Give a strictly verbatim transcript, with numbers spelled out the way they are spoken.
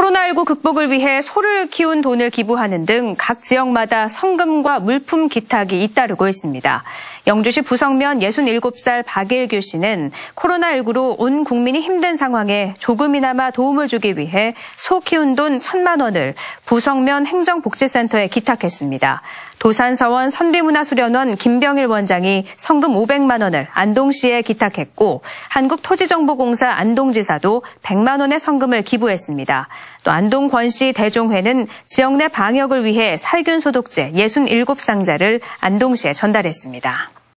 코로나십구 극복을 위해 소를 키운 돈을 기부하는 등 각 지역마다 성금과 물품 기탁이 잇따르고 있습니다. 영주시 부성면 예순일곱 살 박일규 씨는 코로나십구로 온 국민이 힘든 상황에 조금이나마 도움을 주기 위해 소 키운 돈 천만 원을 부성면 행정복지센터에 기탁했습니다. 도산서원 선비문화수련원 김병일 원장이 성금 오백만 원을 안동시에 기탁했고 한국토지정보공사 안동지사도 백만 원의 성금을 기부했습니다. 또 안동 권씨 대종회는 지역 내 방역을 위해 살균 소독제 예순일곱 상자를 안동시에 전달했습니다.